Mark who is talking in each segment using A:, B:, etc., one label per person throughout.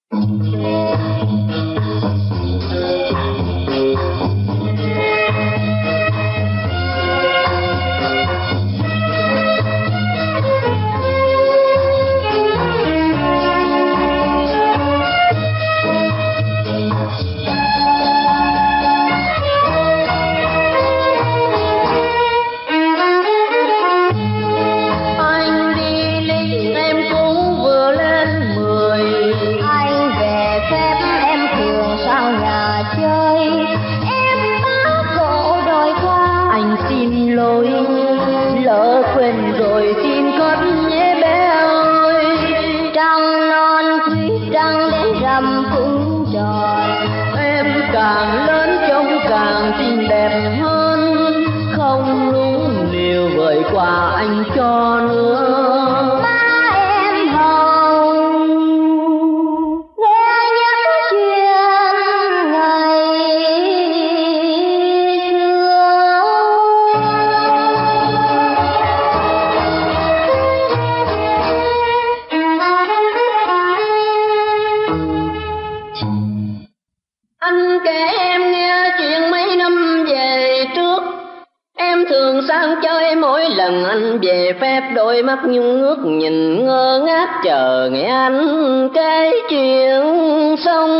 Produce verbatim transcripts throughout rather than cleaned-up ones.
A: Đôi mắt nhung ngước nhìn ngơ ngác chờ nghe anh kể chuyện sông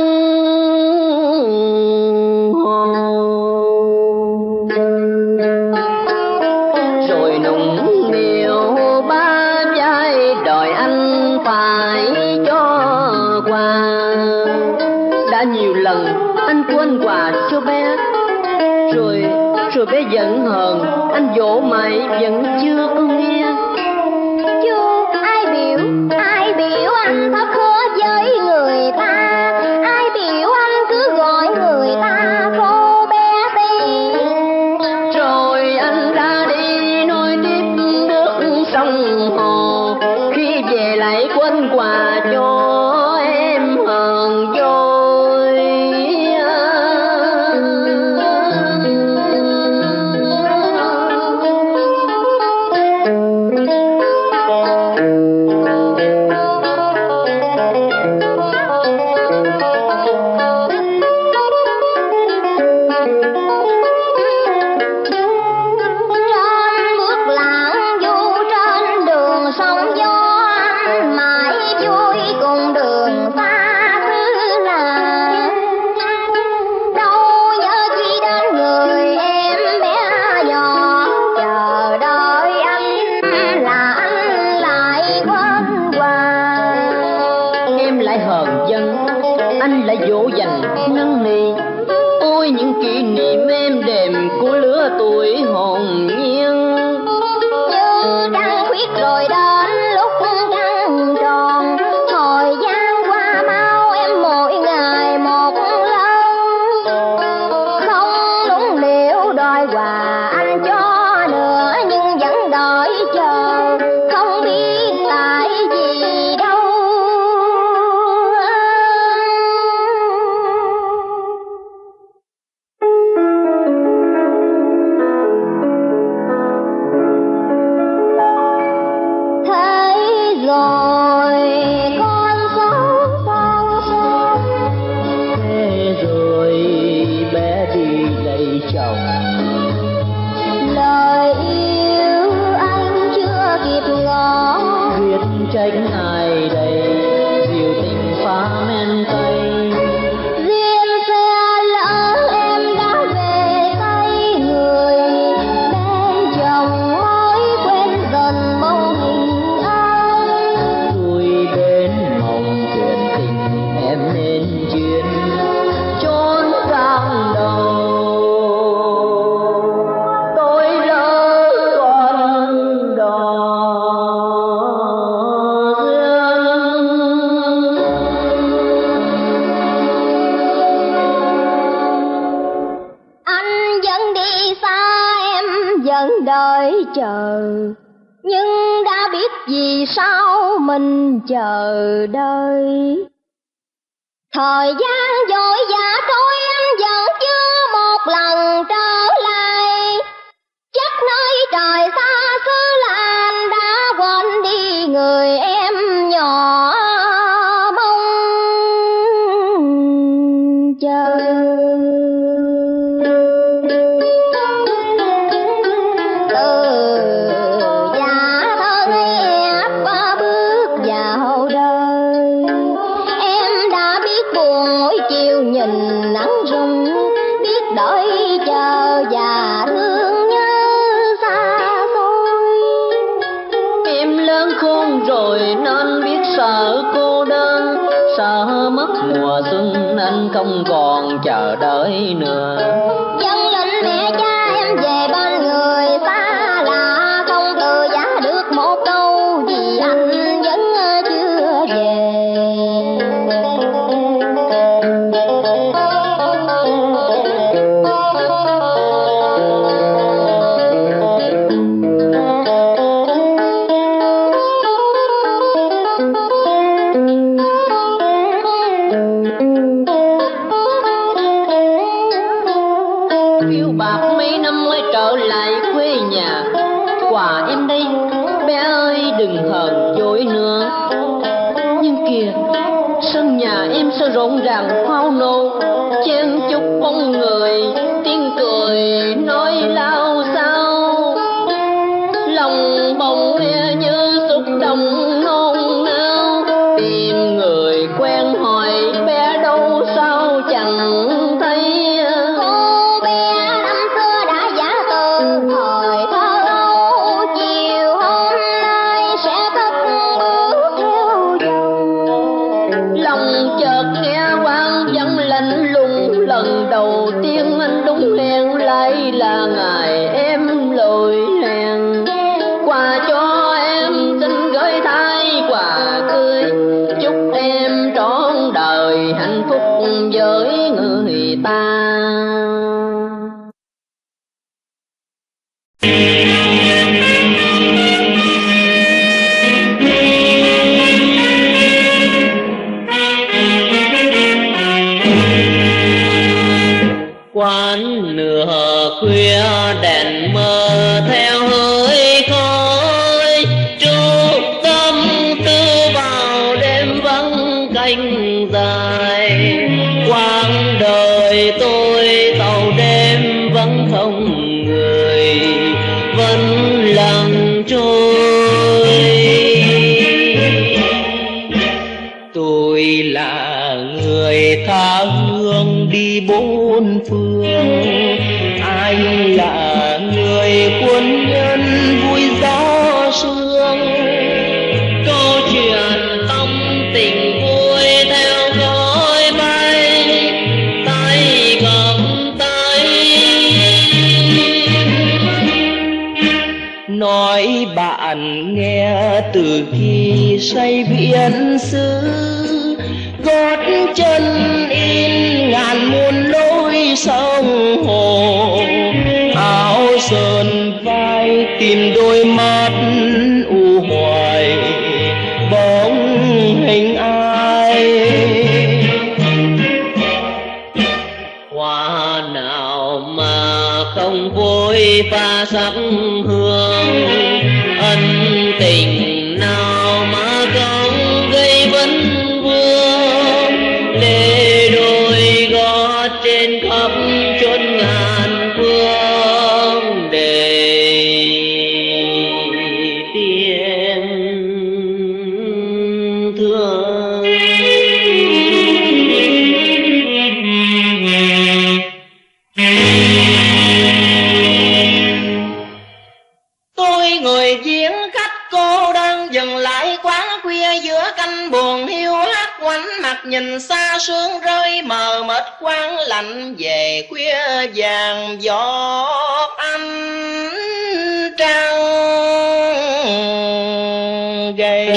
A: rồi nũng nịu ba vai đòi anh phải cho quà. Đã nhiều lần anh quên quà cho bé, rồi rồi bé giận hờn, anh dỗ mãi vẫn chưa có nghe.
B: Ai biểu anh thất hứa với người ta, ai biểu anh cứ gọi người ta cô bé tí.
A: Rồi anh ra đi nói tiếp nước sông hồ, khi về lại quên quà cho em hờn dỗi.
B: đợi chờ, nhưng đã biết vì sao mình chờ đợi. Thời gian vội vã trôi, anh vẫn chưa một lần trở lại. Chắc nơi trời xa xứ là anh đã quên đi người em nhỏ mong.
A: mùa xuân anh không còn chờ đợi nữa.
B: Dân lệnh mẹ cha em về bên người xa lạ, không từ giá được một câu vì anh vẫn chưa về.
A: Phiêu bạc mấy năm mới trở lại quê nhà, quà em đây bé ơi đừng hờn dỗi nữa. Nhưng kìa sân nhà em sao rộn ràng pháo nổ, chen chúc bóng người tiếng cười nói lao sao, lòng bỗng nghe như xúc động nôn nao, tìm người quen hỏi bé đâu sao chẳng thấy.
B: Cô bé năm xưa đã giả từ thời thơ ấu, chiều hôm nay sẽ cất bước theo dòng.
A: Lòng chợt nghe vang vẳng lạnh lùng, lần đầu tiên anh đúng hẹn lại là ngày em lỗi hẹn. Quà cho em xin gửi thay quà cưới, chúc em trọn đời hạnh phúc với người ta. Quán nửa khuya đèn mờ theo hơi khói, trút tâm tư vào đêm vắng canh dài. Quãng đời tôi tàu đêm vắng không người, vẫn lặng trôi. Tôi là người tha hương đi bốn phương, anh là người quân nhân vui gió sương. Câu chuyện tâm tình vui theo khói bay, tay cầm tay. Nói bạn nghe từ khi say viễn xứ, gót chân in ngàn muôn lối sông hồ. Áo sờn vai tìm đôi mắt u hoài, bóng hình ai. Hoa nào mà không vội pha sắc hương, ân tình nào mà không gây vấn vương. Lê đôi gót trên khắp chốn ngàn phương, để tiếng thương. Tôi ngồi viếng khách cô đơn dừng lại quán khuya giữa canh buồn hiu hắt, quánh mặt nhìn xa sương rơi mờ mịt quang lạnh về khuya vàng giọt ánh trăng gầy.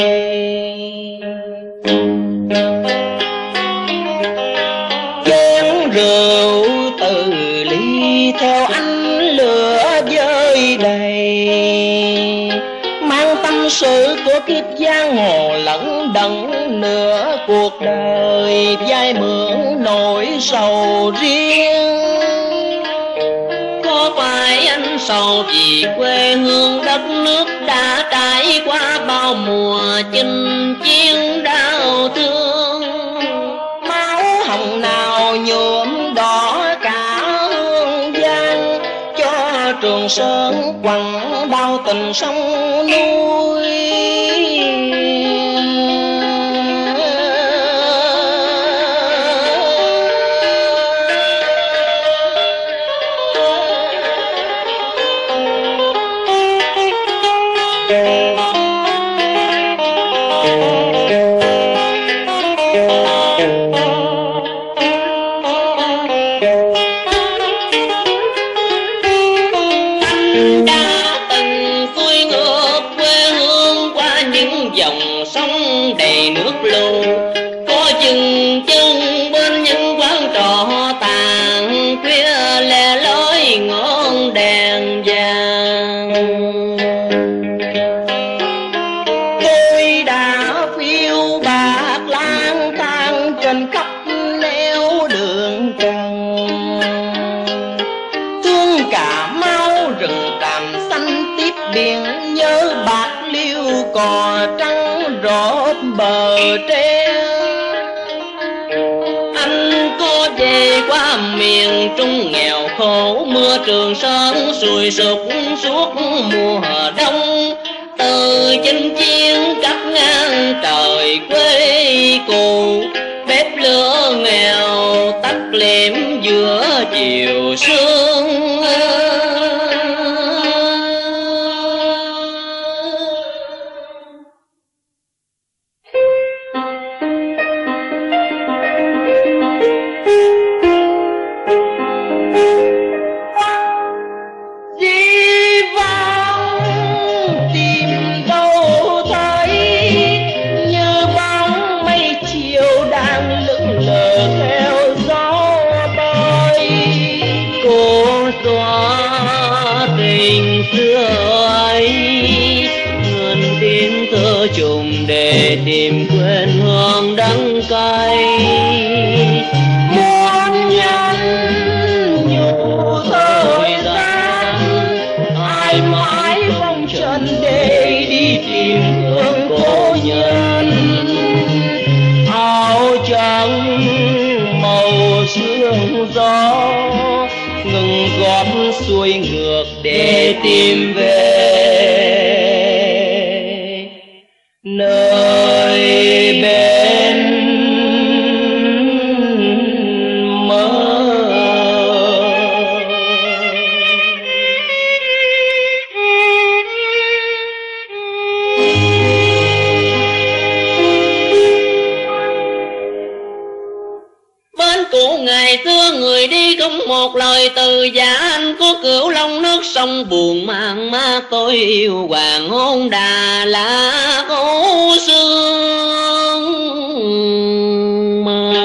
A: Chén rượu từ ly theo ánh lửa dơi đầy, mang tâm sự của kiếp giang hồ lẫn đẫn nửa cuộc đời, vai mượn nỗi sầu riêng. Có phải anh sầu vì quê hương đất nước đã trải qua bao mùa chinh chiến đau thương? Máu hồng nào nhuộm đỏ cả hương giang, cho Trường Sơn quằn bao tình sông núi. ngày nước lưu, có dừng chân bên những quán trọ tàn khuya lẻ loi ngọn đèn vàng.
C: Tôi đã phiêu bạc lang thang trên khắp nẻo đường trần, thương Cà Mau rừng tràm xanh tiếp biển, nhớ Bạc Liêu cò trắng rộp bờ tre.
A: Anh có về qua miền Trung nghèo khổ, mưa Trường Sơn sùi sụp suốt mùa đông, từ chinh chiến cắt ngang trời quê cù, bếp lửa nghèo tắt liệm giữa chiều sương. Để tìm quên hương đắng cay,
C: muôn nhân nhu thời gian, ai mãi phong trần để đi tìm hương cố nhân. Áo trắng màu sương gió, ngừng gót xuôi ngược để tìm về nơi bên mơ.
A: Bên cũ ngày xưa người đi không một lời từ, và anh có Cửu Long nước sông buồn mang má tôi yêu hoàng hôn Đà Lạt ô sương mơ.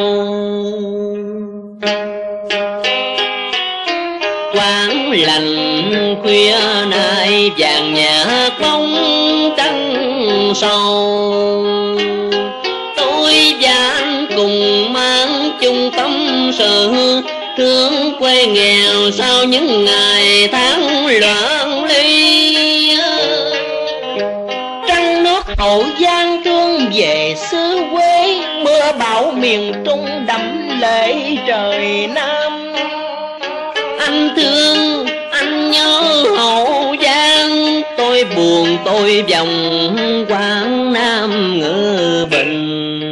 A: Quán lành khuya nay vàng nhã bóng trăng sầu, tôi và anh cùng mang chung tâm sự, thương quê nghèo sau những ngày tháng loạn ly.
C: Trăng nước Hậu Giang thương về xứ quê, mưa bão miền Trung đẫm lệ trời Nam.
A: Anh thương, anh nhớ Hậu Giang, tôi buồn tôi vòng Quảng Nam Ngự Bình.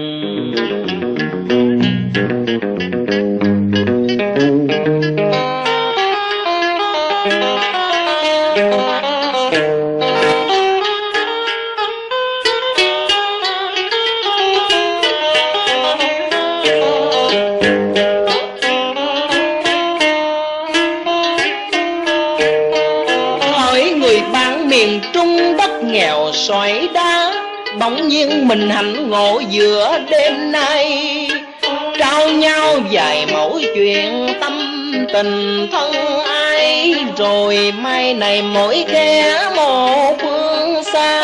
C: Nghèo xoáy đá, bỗng nhiên mình hạnh ngộ giữa đêm nay, trao nhau vài mẫu chuyện tâm tình thân ai, rồi mai này mỗi kẻ một phương xa.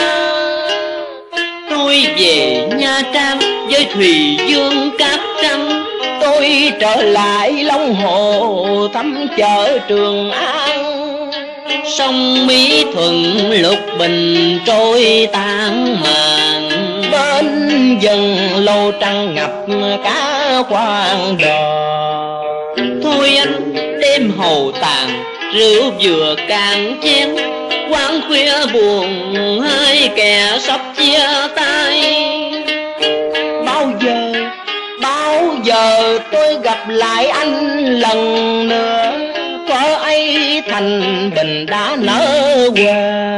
A: Tôi về Nha Trang với Thùy Dương Cát Trăng,
C: tôi trở lại Long Hồ thăm chợ Trường An.
A: Sông Mỹ Thuận Lục Bình trôi tan màn,
C: bên dần lâu trăng ngập cá khoan đò.
A: Thôi anh đêm hầu tàn, rượu vừa càng chén, quán khuya buồn hai kẻ sắp chia tay.
C: Bao giờ, bao giờ tôi gặp lại anh lần nữa, có ấy thành bình đã nở hoa.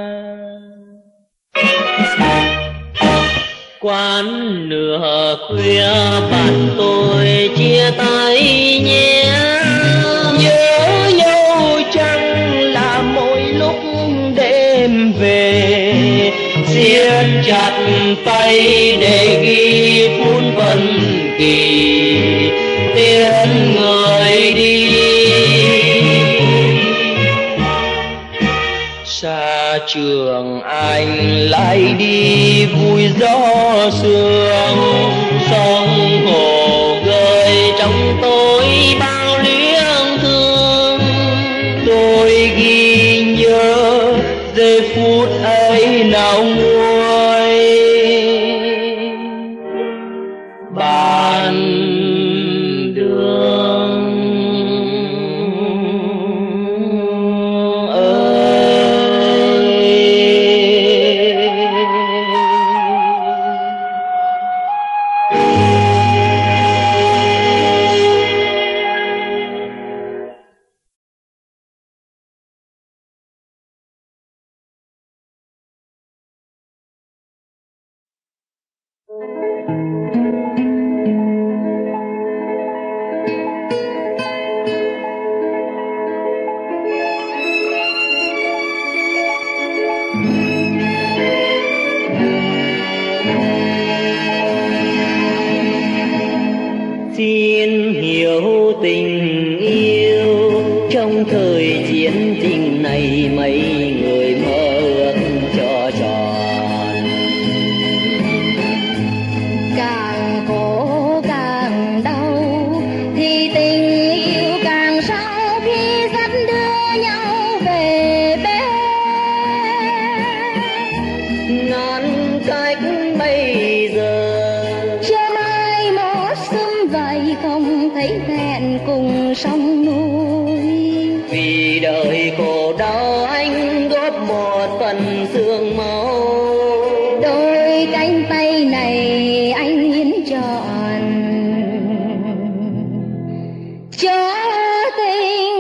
A: Quán nửa khuya bạn tôi chia tay nhé,
C: nhớ nhau chẳng là mỗi lúc đêm về, siết chặt tay để ghi phút phân kỳ tiến người đi. Xa trường anh lại đi vui gió sương, sông hồ gợi trong tôi bao liếng thương. Tôi ghi nhớ giây phút ấy nào nguôi bàn đường ơi. Xin hiểu tình yêu trong thời chiến tranh này, mấy người mơ ước cho tròn.
B: Càng khổ càng đau thì tình yêu càng sâu khi dắt đưa nhau về bên.
A: ngăn cách bây giờ
B: Chưa mai một sớm vậy không thấy thẹn cùng sông núi.
A: vì đời khổ đau anh góp một phần xương máu.
B: Đôi cánh tay này anh hiến trọn cho tình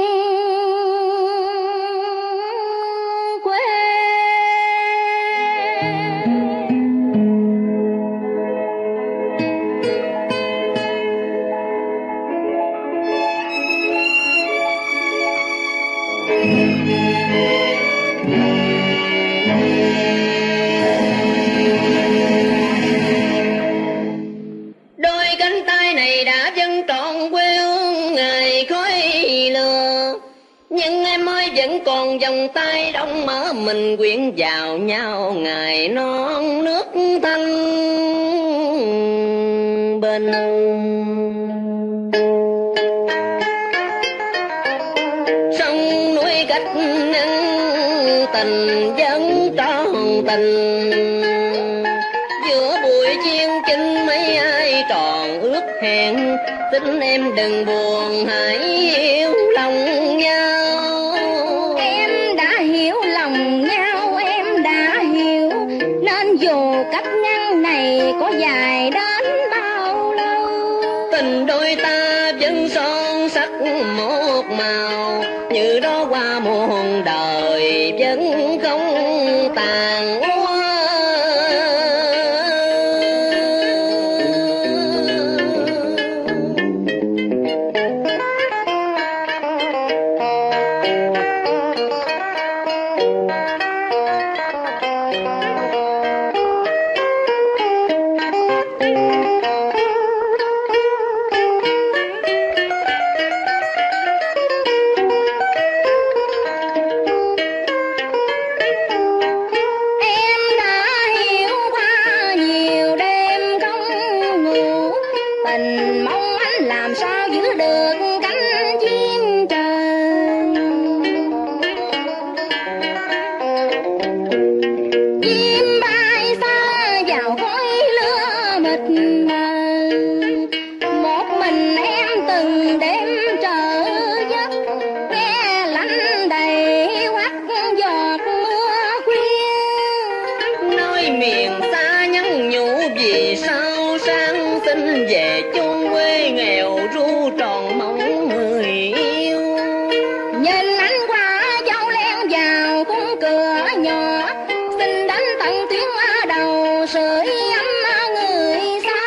B: quê.
A: Đôi cánh tay này đã dâng trọn quê hương ngày khói lửa, nhưng em ơi vẫn còn vòng tay đông mở mình quyện vào nhau ngày non nước thanh bình. Sông núi cách nhân tình vẫn tròn tình, giữa buổi chiến chinh mấy ai tròn ước hẹn. Xin em đừng buồn hãy yêu lòng nhau.
B: Em đã hiểu lòng nhau, em đã hiểu, nên dù cách ngăn này có dài đến bao lâu,
A: Tình đôi ta vẫn son sắc một màu, như đó qua muôn đời vẫn không tàn úa.
B: em đã hiểu qua nhiều đêm không ngủ. Tình mong anh làm sao giữ được cánh chim trời. Chim bay xa vào khói lửa mịt mờ, một mình em từng đêm chờ giấc, nghe lạnh đầy hoắt giọt mưa khuya.
A: Nơi miền xa nhắn nhủ vì sao sang xin về chôn quê nghèo ru tròn mong người yêu.
B: Nhìn ánh qua dâu len vào khung cửa nhỏ, xin đến tận tiếng ở đầu sưởi ấm người xa.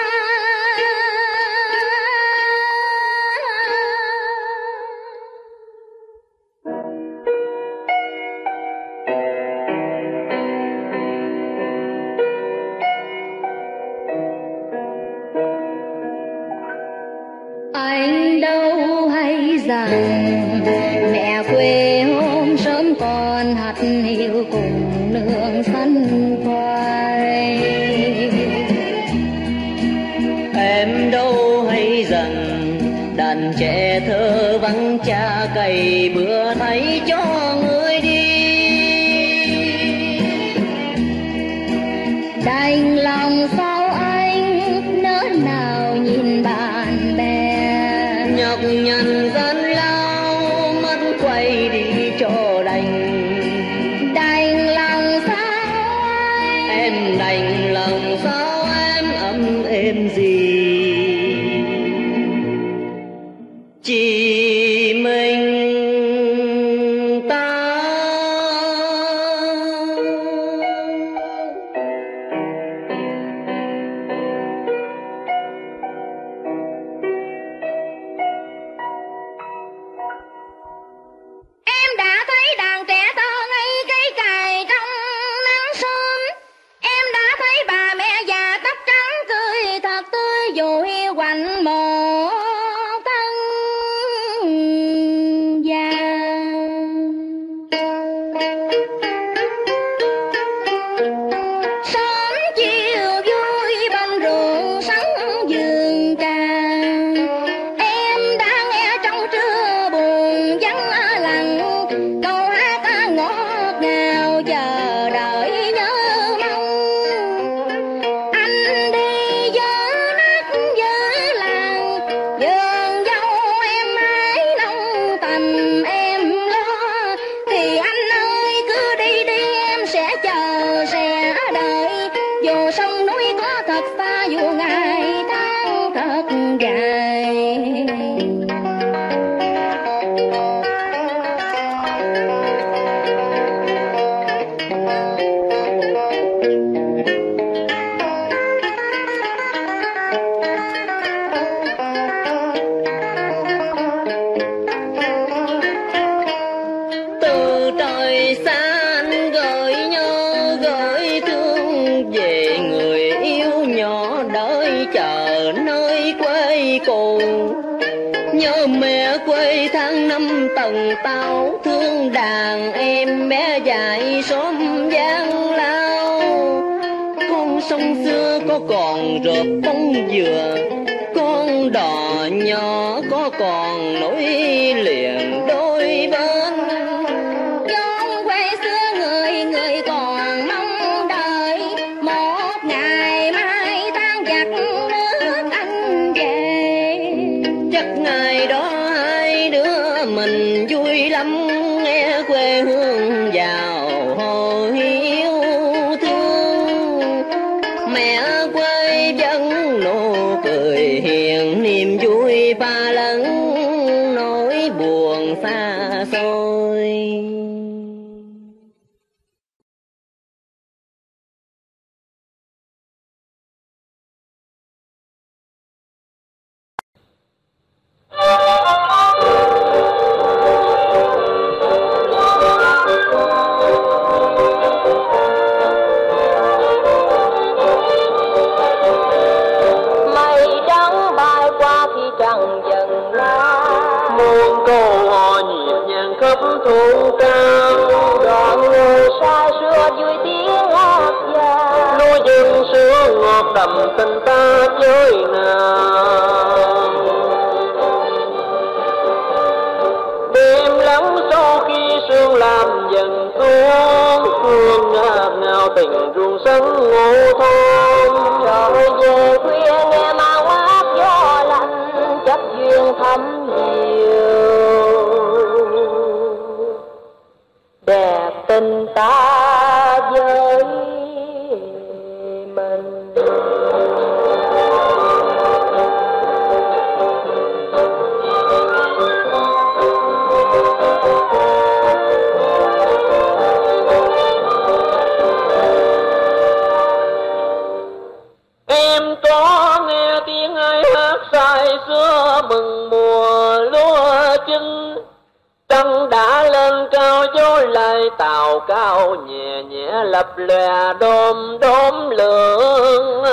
B: đồng nương xanh khoai.
A: Em đâu hay rằng đàn trẻ thơ vắng cha cày bữa thấy cho người đi.
B: Đành lòng sao anh nỡ nào nhìn bạn bè,
A: nhọc nhằn gian lao mắt quay đi cho đành.
B: Đành lòng sao anh,
A: em đành lòng sao em ấm êm gì. Chỉ mình ta
B: em đã thấy đàn trẻ thơ ngây cây cài trong nắng sớm. Em đã thấy bà mẹ già tóc trắng cười thật tươi vui quạnh một thân già. Sớm chiều vui bên ruộng sắn vườn trà, em đã nghe trong trưa buồn vắng lặng câu hát ngọt ngào chờ đợi nhớ mong. Anh đi giữa nát giữa làng, vườn dâu em mãi nông tầm em lo. Thì anh ơi cứ đi đi em sẽ chờ sẽ đợi, dù sông núi có thật xa dù ngày tháng thật dài.
A: từ trời xa anh gửi nhớ gửi thương về người yêu nhỏ đợi chờ nơi quê cũ. Nhớ mẹ quê tháng năm tầng tao thương đàn em bé dại xóm giang lao. Con sông xưa có còn rợp bông dừa, con đò nhỏ có còn nối liền đôi bên.
B: Chốn quê xưa người người còn mong đợi một ngày mai tan giặc nước anh về.
A: Chắc ngày đó hai đứa mình vui lắm nghe quê hương vào hồi yêu thương. Mẹ quê vẫn nụ cười hiền niềm vui pha lẫn nỗi buồn xa xôi.
D: Mây trắng bay qua khi trăng dần lá,
C: muôn câu hò nhịp nhàng khắp thôn cao.
D: đoạn người xa xưa vui tiếng hát già,
C: Lúa dân sữa ngọt đậm tình ta chơi nào. Đêm lắng sau khi sương làm dần xuống, hương ngát ngào tình ruộng sân ngô thôn.
D: trở về khuya nghe mang hát gió lạnh chất duyên thắm nhiều. Đẹp tình ta với mình.
C: Em có nghe tiếng ai hát say xưa mừng mùa lúa chín. Trăng đã lên cao dối lại tàu cao nhẹ nhẹ lập lòe đom đóm lượng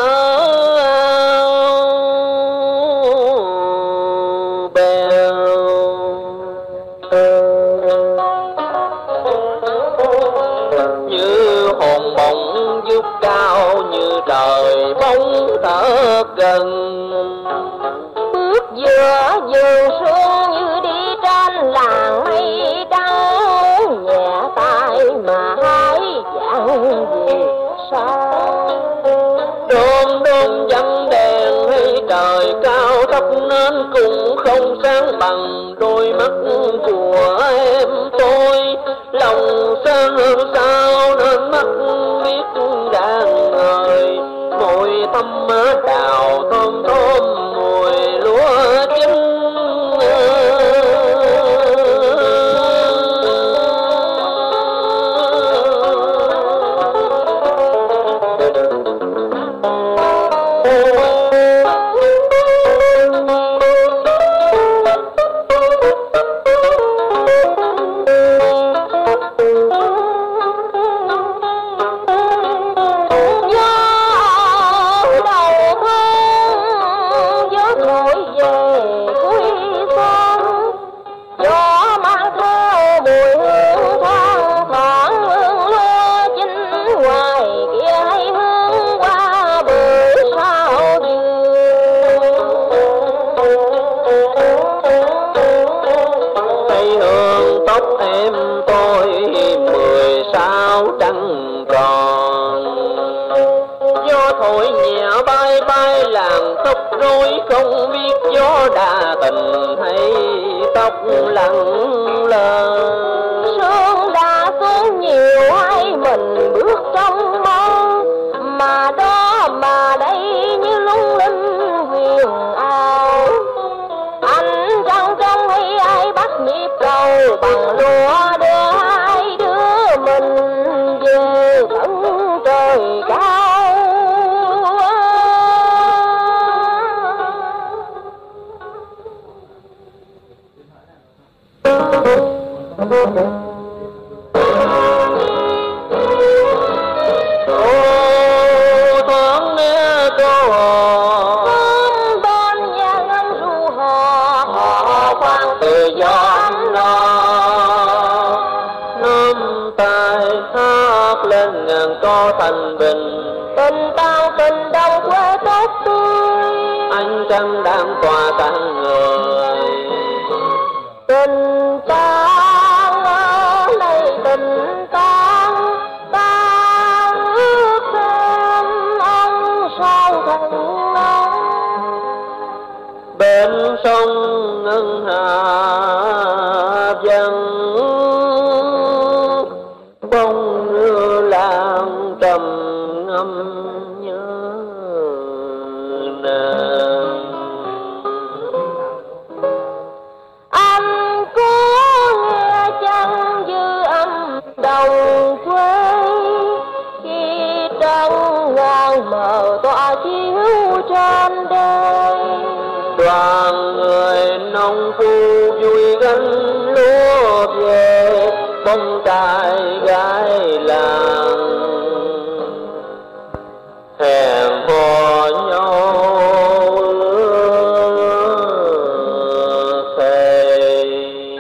C: bèo. Như như hồn bóng vút cao như trời bóng thở gần.
D: Bước giữa vườn xuân như đi trên làng mây trắng, nhẹ tay mà hái vàng về sao.
C: Đom đóm vắng đèn hay trời cao thấp nên cũng không sáng bằng đôi mắt của em tôi. Lòng sáng hơn sao nên mắt biết đang ngời, môi thắm má đào thơm thơm mùi lúa chín. Không biết gió đa tình hay tóc lặng lờ.
D: Sương đã xuống nhiều hay mình bước trong mơ, mà đó mà đây như lung linh huyền ảo. Anh trăng trăng hay ai bắt nhịp cầu bằng lúa đưa hai đứa mình về tận trời cao.
C: Có thành bình
D: tình tao tình đông quê tốt tươi,
C: anh trăng đang tỏa tan người.
D: Tình tan ở đây tình tan, ta ước xem ông sao thành ông.
C: Bên sông ngân hà vắng bông như làng trầm ngâm nhớ nàng.
D: Anh có nghe chăng dư âm đồng quê, khi trăng ngang mờ tỏa chiếu trên đê.
C: Đoàn người nông phu vui gánh lúa về, bông trai gái làng hẹn hò nhau thề.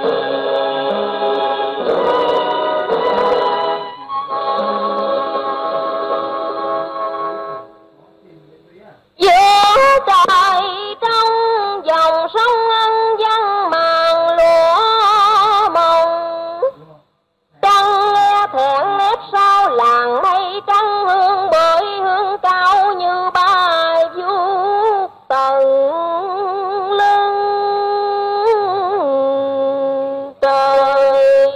D: Giữa trời trong dòng sông ân văn màn lúa mộng, trăng nghe thẹn nét sau làng mây trắng hương bơi hương cao như bài vuốt tầng lưng trời.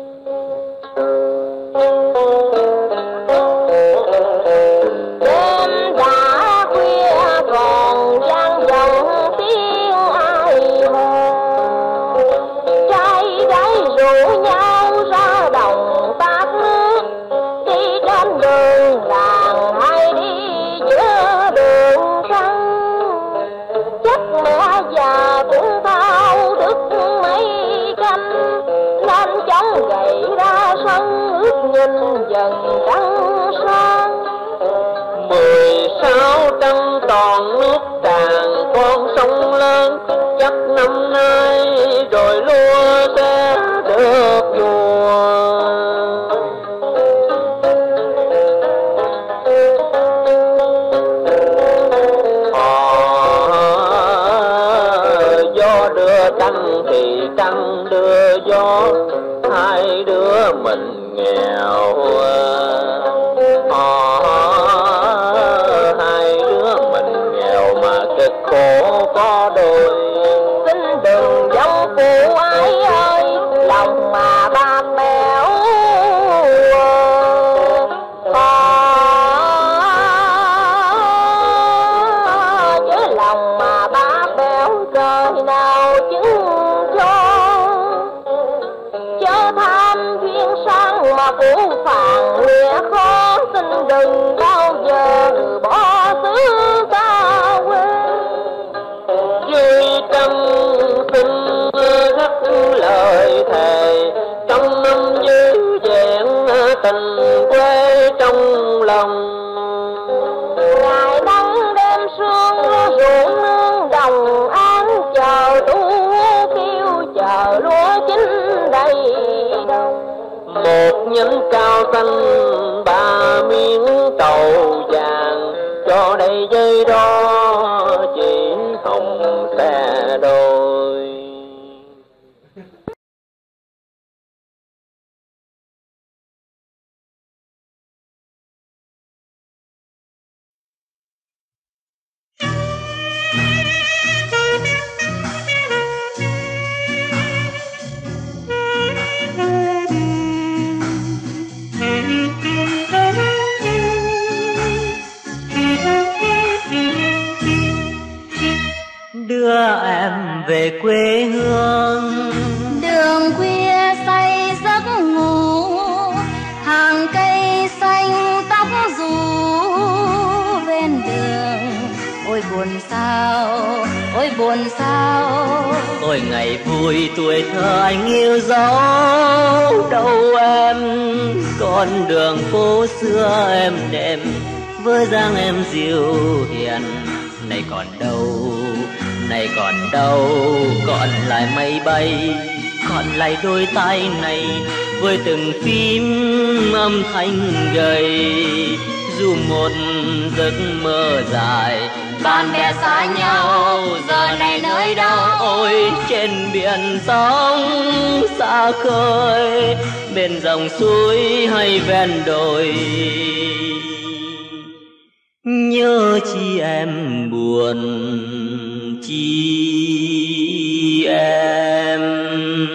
D: Đêm đã khuya còn vang vọng tiếng ai hò, trai gái rủ nhau ra đồng tát nước, đi trên đường làng hay đi giữa đường sân. Chắc mẹ già cũng thao thức mấy canh, nên chống gậy ra sân ước nhìn dần trăng sáng.
C: Mười sáu trăng toàn nước tràn con sông lớn, chắc năm nay rồi lúa sẽ được mùa.
D: lòng. Ngày nắng đêm sương ruộng nương đồng an, chờ tu kêu chờ lúa chín đầy đồng.
C: Một nhánh cao xanh ba miếng trầu vàng, cho đây dây đó chỉ hồng xe đôi. Đưa em về quê hương,
B: đường khuya say giấc ngủ, hàng cây xanh tóc rủ ven đường. Ôi buồn sao, ôi buồn sao,
C: ôi ngày vui tuổi thơ anh yêu dấu. Đâu em con đường phố xưa em đêm với dáng em dịu hiền. Này còn đâu, này còn đâu, còn lại mây bay, còn lại đôi tay này với từng phím âm thanh gầy. Dù một giấc mơ dài,
B: bạn bè xa nhau, giờ này nơi đâu?
C: Ôi trên biển sóng xa khơi, bên dòng suối hay ven đồi, nhớ chi em buồn chi em.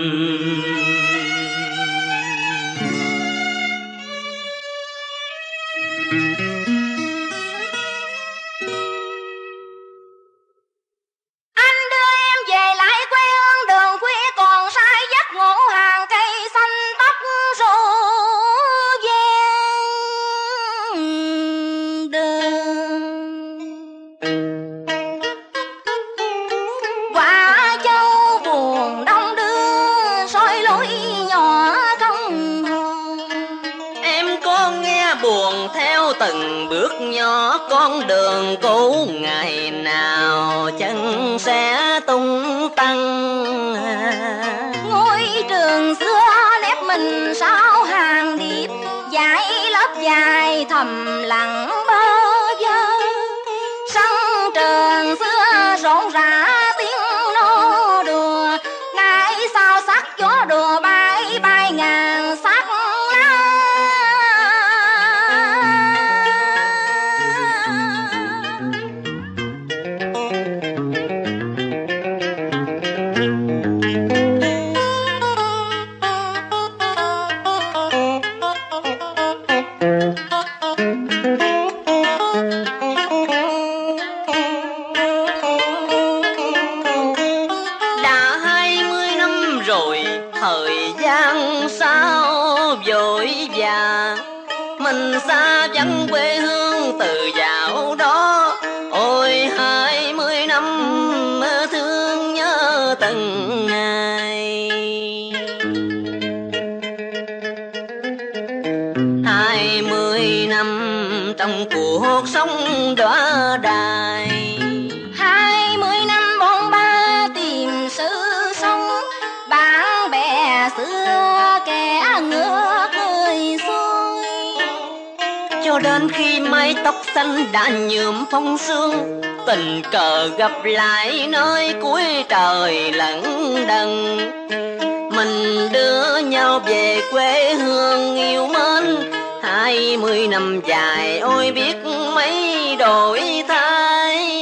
C: Từng bước nhỏ con đường cũ ngày nào chân sẽ tung tăng.
B: Ngôi trường xưa nếp mình sao hàng điệp, dạy lớp dài thầm lặng bơ vơ. Sân trường xưa rộn rã tiếng nô đùa, nay sao sắc gió đùa bay bay ngàn sắc.
C: Xa vắng quê hương từ dạo đó, ôi hai mươi năm mơ thương nhớ từng ngày. Hai mươi năm trong cuộc sống đọa đài,
B: hai mươi năm bôn ba tìm sự sống, bạn bè xưa kẻ ngược người xuôi.
C: Cho đến khi mái tóc xanh đã nhuộm phong sương, tình cờ gặp lại nơi cuối trời lận đận. Mình đưa nhau về quê hương yêu mến, hai mươi năm dài ôi biết mấy đổi thay.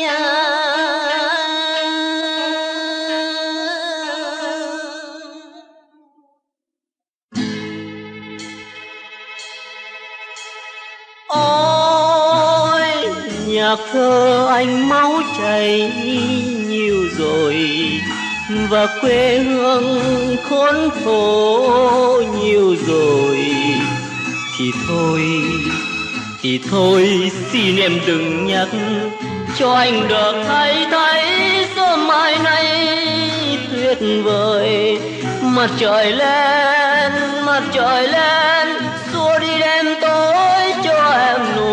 C: Ôi nhạc thơ anh máu chảy nhiều rồi, và quê hương khốn khổ nhiều rồi. Thì thôi, thì thôi xin em đừng nhắc, cho anh được thấy thấy sớm mai này tuyệt vời. Mặt trời lên, mặt trời lên, xua đi đêm tối cho em nụ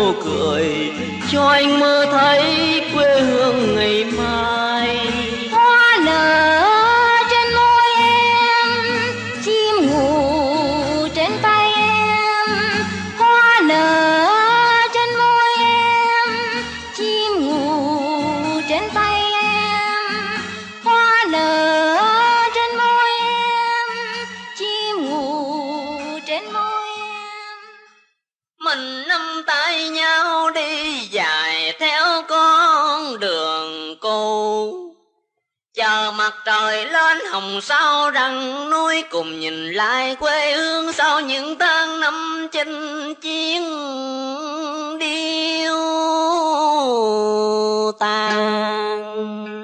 A: mặt trời lên hồng sao răng núi, cùng nhìn lại quê hương sau những tháng năm chinh chiến điêu tàn.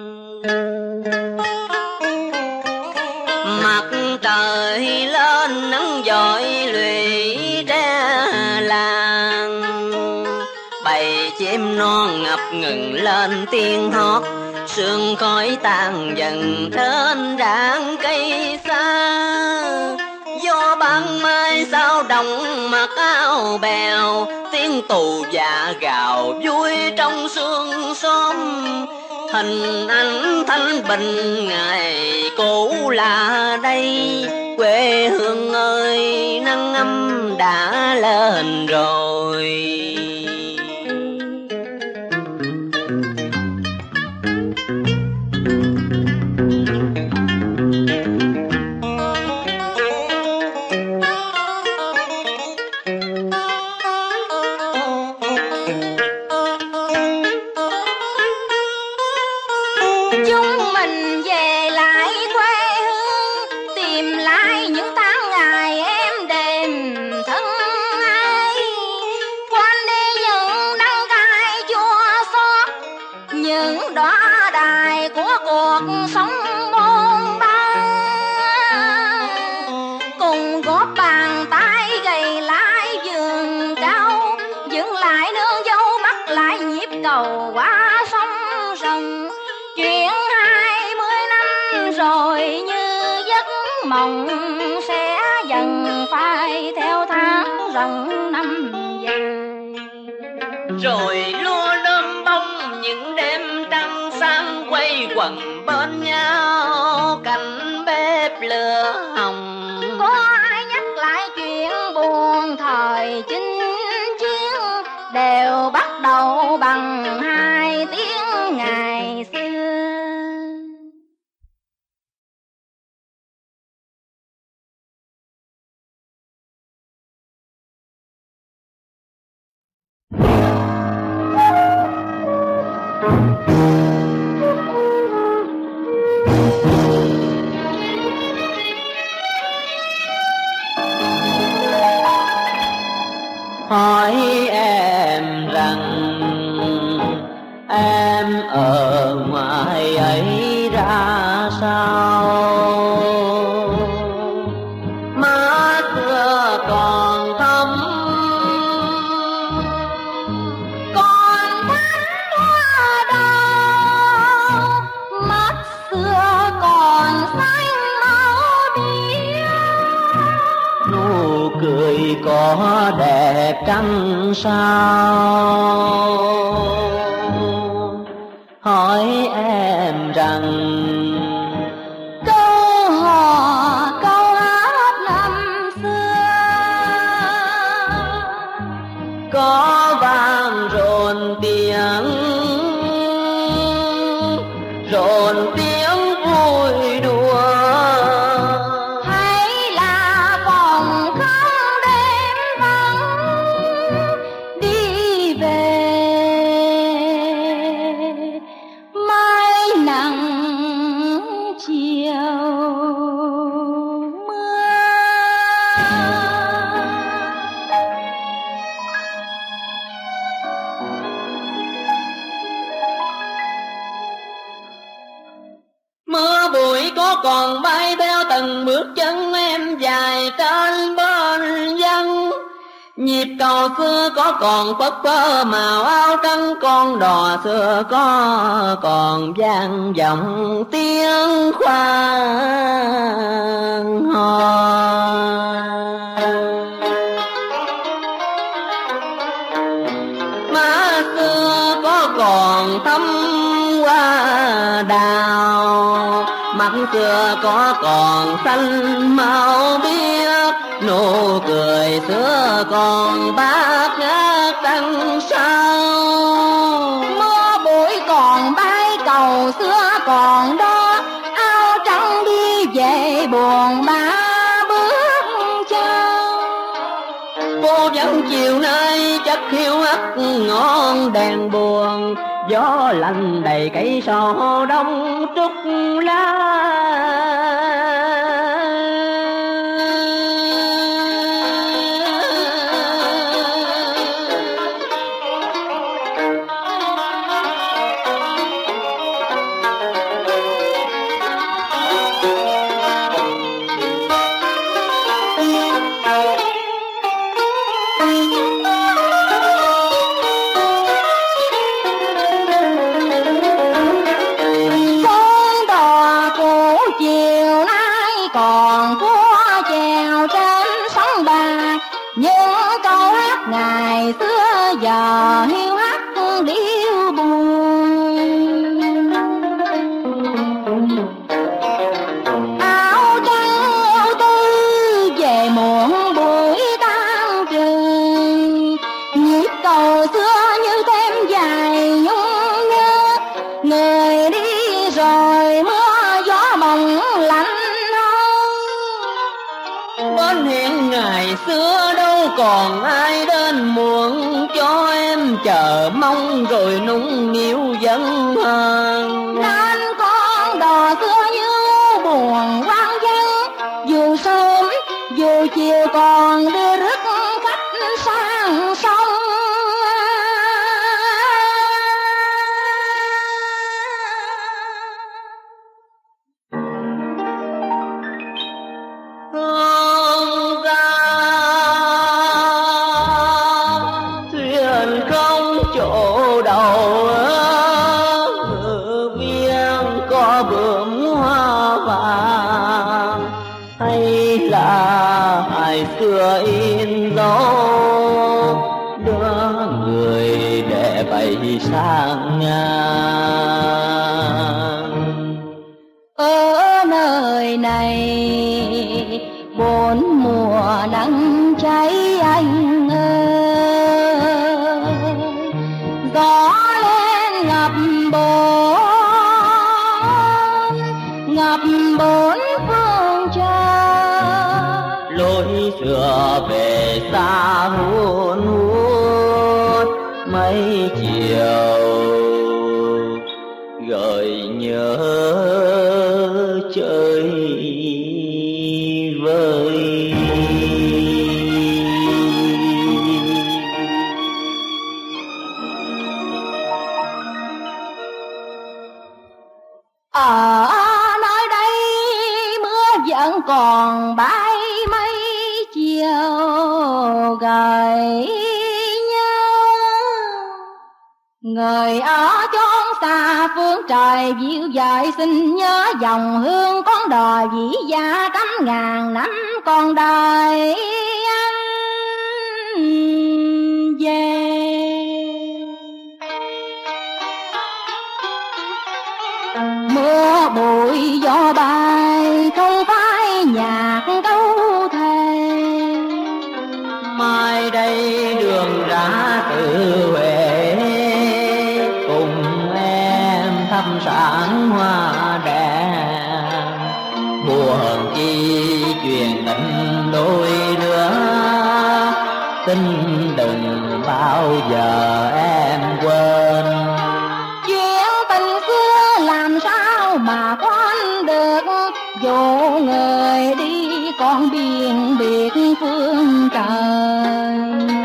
A: Mặt trời lên nắng dội lụy ra làng, bầy chim non ngập ngừng lên tiếng hót, sương khói tan dần trên rạng cây xa. Gió ban mai sao đồng mặc áo bèo, tiếng tù dạ gào vui trong sương xóm. Hình ảnh thanh bình ngày cũ là đây, quê hương ơi nắng ấm đã lên rồi.
B: Mộng sẽ dần phai theo tháng rộng năm dài.
A: Rồi lúa đơm bông những đêm trăng sáng quay quần bên nhau cạnh bếp lửa hồng.
B: Có ai nhắc lại chuyện buồn thời chinh chiến, đều bắt đầu bằng hai tiếng ngày xưa.
A: Hỏi em rằng em ở ngoài ấy ra sao, má xưa còn thắm
B: còn thắm hoa đào, mắt xưa còn xanh máu biếc,
A: nụ cười có đẹp trăng sao. Hỏi em rằng
B: câu hò câu hát năm xưa
A: có vang rộn tiếng, rộn tiếng vui đùa,
B: hay là phòng không đêm vắng đi về mai nắng chiều mưa.
A: Mưa bụi có còn bay theo từng bước chân em dài trên bên dân, nhịp cầu xưa có còn phất phơ màu áo trắng, con đò xưa có còn vang vọng tiếng khoan hò. Má xưa có còn thắm hoa đào, mắt xưa có còn xanh màu biếc, nụ cười xưa còn bát ngát đằng sau.
B: Mưa bụi còn bay cầu xưa còn đó, áo trắng đi về buồn bã bước chân.
A: Cô vẫn chiều nay chắc hiu hắt ngọn đèn buồn, gió lạnh đầy cây sổ đông trúc lá.
B: Ngày xưa giờ hiu hắt điêu buồn, áo trắng áo tư về muộn buổi tan trường, nhịp cầu xưa như thêm dài nhung nhớ, người đi rồi mưa gió bồng lạnh hơn.
A: Bên hiện ngày xưa đâu còn ai đến muộn, cho em chờ mong rồi nung níu dần hơn.
B: Nên con đò xưa như buồn quang vắng, dù sớm dù chiều còn đưa rước khách sang sông.
A: Xưa in dấu đưa người để bay sang ngang.
B: Ở nơi này bốn mùa nắng cháy anh ơi, gió lên ngập bốn ngập bốn phương trời.
A: Lối xưa về xa hun hút mấy chiều, gợi nhớ chơi vơi.
B: Ở nơi đây mưa vẫn còn bay mây chiều gầy nhau, người ở chốn xa phương trời dịu dời xin nhớ dòng hương con đò vĩ dạ trăm ngàn năm còn đời anh về. Mưa bụi gió bay không phải nhạc câu thề,
A: mai đây đường ra tự Huế cùng em thăm sáng hoa đẹp, buồn chi chuyện tình đôi đứa, xin đừng bao giờ em quên.
B: chuyện tình xưa làm sao mà quên được, dù người đi còn biển biệt phương trời.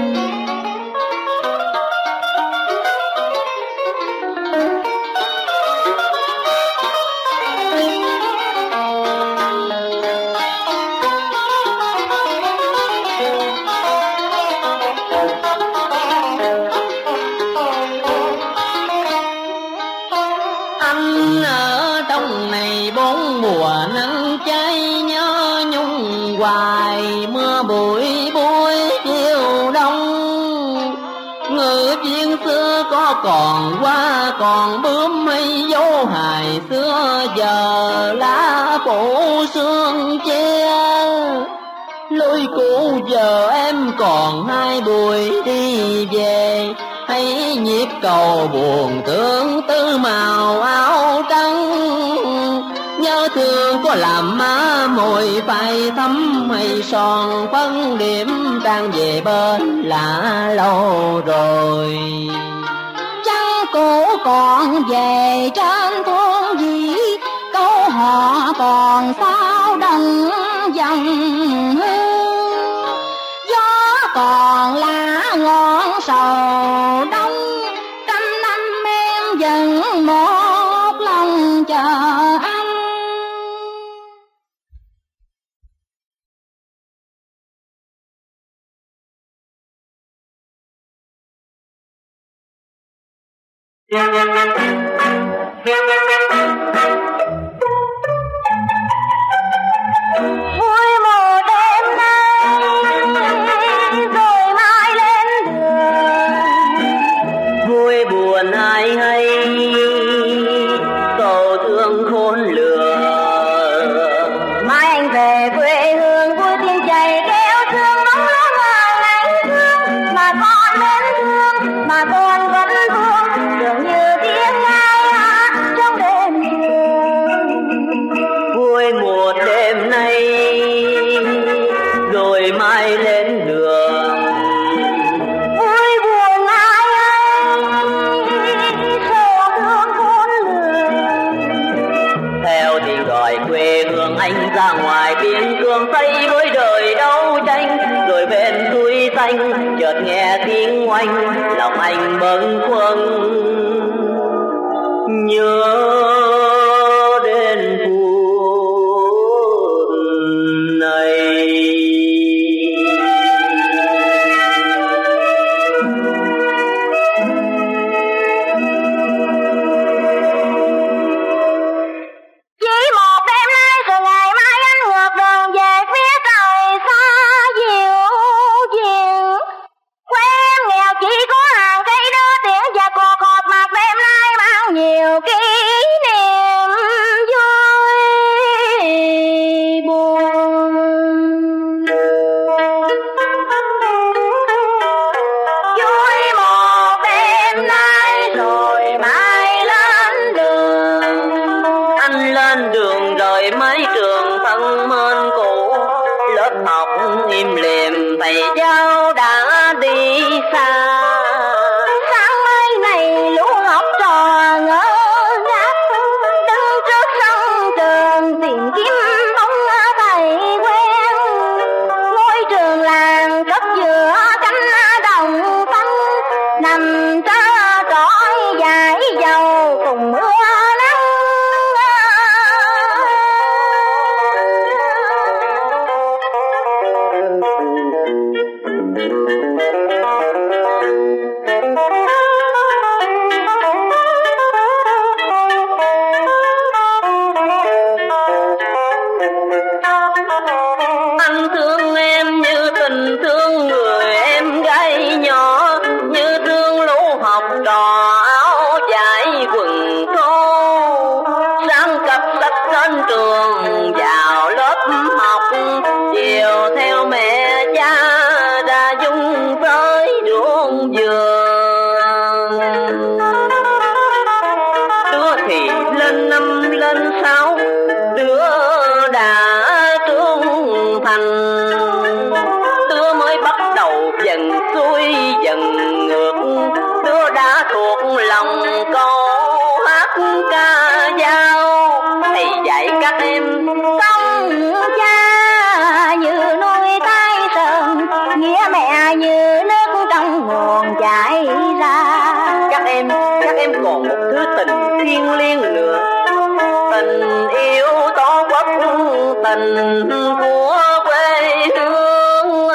A: Anh ở trong này bốn mùa nắng cháy nhớ nhung hoài, mưa bụi buổi chiều đông. Ngự viên xưa có còn qua còn bướm hay dấu hài xưa, giờ lá phủ sương che. Lối cũ giờ em còn hai buổi đi về, hay nhịp cầu buồn tương tư màu áo trắng. Nhớ thương có làm má môi phải thắm, hay son phấn điểm đang về bên lạ lâu rồi.
B: Trăng cũ còn về trên thôn gì, câu họ còn sao đồng dòng hương. Gió còn lá ngọn sầu đông, trăm năm em vẫn một lòng chờ anh.
D: Vui mùa đêm nay rồi mai lên đường,
A: vui buồn ai hay cầu thương khôn lường.
D: mai anh về quê hương vui tiếng chày kêu thương bóng lúa ngờ ngày thương, mà con mến thương mà con vẫn thương, dường như tiếng ai hát trong đêm trường.
A: Vui một đêm nay rồi mai lên đường,
D: Vui buồn ai ấy sầu thương khôn lường,
A: theo thì gọi quê hương anh ra ngoài biên cương Tây với đời đấu tranh. Rồi bên núi xanh chợt nghe tiếng oanh, lòng anh bâng khuâng nhớ đến phút này.
D: chỉ một đêm nay rồi ngày mai anh ngược đường về phía trời xa dịu dịu. Quê em nghèo chỉ có hàng cây đưa tiễn và cuộc họp mặt đêm nay bao nhiều kỷ niệm vui buồn. Vui một đêm nay rồi mai lên đường,
A: Anh lên đường rời mấy trường thân mến cũ, lớp học im lìm thầy giáo đã đi xa.
D: sáng mai này lũ học trò ngỡ ngác, đứng trước sân trường tìm kiếm bóng thầy quen. Ngôi trường làng cất giữa cánh đồng xanh, nằm trơ trọi dải dầu cùng mưa nắng.
A: Anh thương em như tình thương người em gái nhỏ, như thương lũ học trò áo dài quần thô. Sáng cặp sách đến trường vào lớp học, chiều theo mẹ cha ra dung tới ruộng vườn. Đứa thì lên năm lên sáu, đứa đã trưởng thành, đứa mới bắt đầu dần xuôi dần ngược, đứa đã thuộc lòng câu hát ca dao. Thầy dạy các em
D: Công cha như nuôi thái sơn, nghĩa mẹ như nước trong nguồn chảy ra.
A: các em các em còn một thứ tình thiêng liêng nữa, tình yêu tổ quốc, tình của quê hương.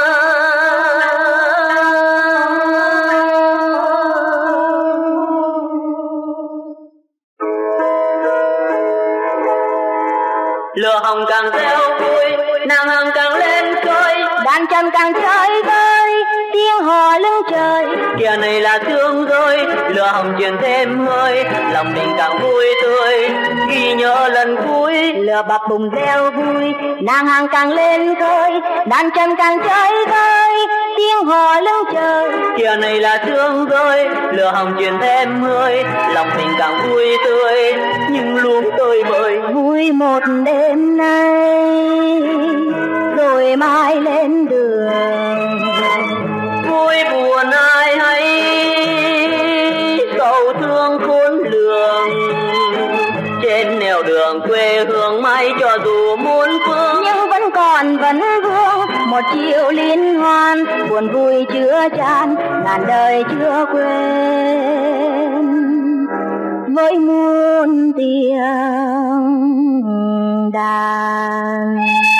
A: Lửa hồng càng theo vui, nàng hồng càng lên khơi,
D: Đàn chân càng chơi vơi tiếng hò lưng trời.
A: kia này là thương rơi, lửa hồng truyền thêm hơi, lòng mình càng vui tươi khi nhớ lần cuối.
D: Lửa bập bùng reo vui, nàng hàng càng lên khơi, đàn chân càng chơi vơi tiếng hò lưng trời.
A: kia này là thương rơi, lửa hồng truyền thêm hơi, lòng mình càng vui tươi nhưng luôn tươi bời.
D: Vui một đêm nay rồi mai lên đường,
A: Vui buồn ai hay sầu thương khôn nhớ quê hương mãi cho dù muôn phương,
B: nhưng vẫn còn vấn vương một chiều liên hoan, buồn vui chưa chan ngàn đời chưa quên với muôn tiếng đàn.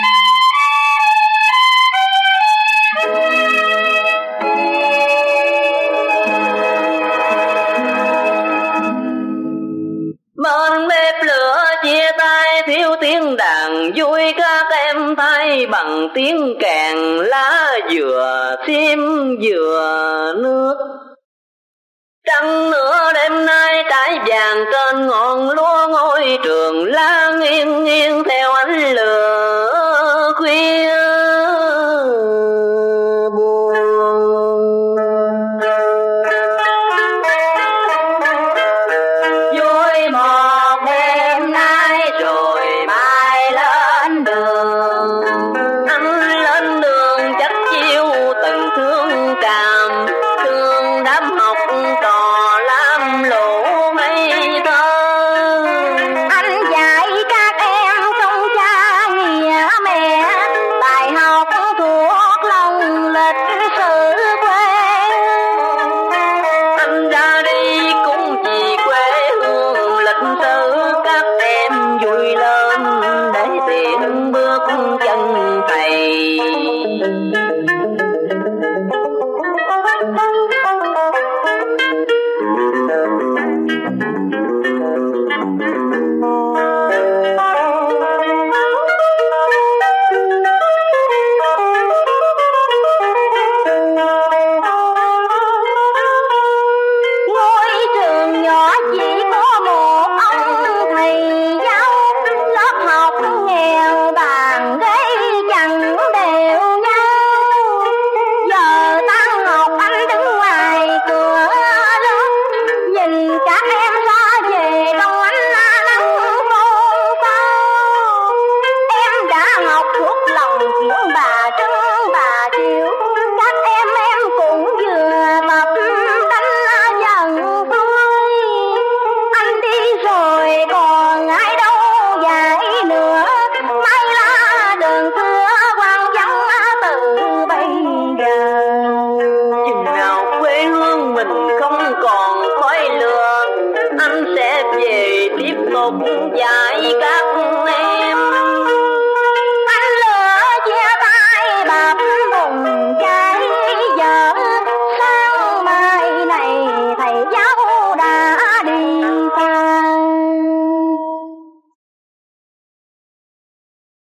A: Bên bếp lửa chia tay thiếu tiếng đàn vui, các em thay bằng tiếng kèn lá dừa xiêm dừa nước. Trăng nửa đêm nay trải vàng trên ngọn lúa, ngôi trường lá nghiêng nghiêng theo ánh lửa khuya buồn. Vui một đêm nay rồi mai lên đường, anh lên đường chắc chiêu từng thương cảm, thương đám học trò làm lũ ngây thơ.
B: Anh dạy các em không cha nghĩa mẹ, bài học thuộc lòng lịch sử quê.
A: Anh ra đi cũng vì quê hương lịch sử, các em vui lên để tiện bước chân thầy.
B: Ngôi trường nhỏ chỉ có một ông thầy giáo, lớp học nghèo bàn ghế chẳng đều nhau. Giờ tan học anh đứng ngoài cửa lớp, nhìn các em ra về trong ánh nắng khôn cao. Em đã học thuộc lòng tiếng bà Trưng bà Triệu, các em em cũng vừa tập đánh dần thôi. Anh đi rồi còn ai đâu dạy nữa, mai là đường xưa hoang vắng từ bây giờ.
A: Chừng nào quê hương mình không còn khói lửa, anh sẽ về tiếp tục dạy các em.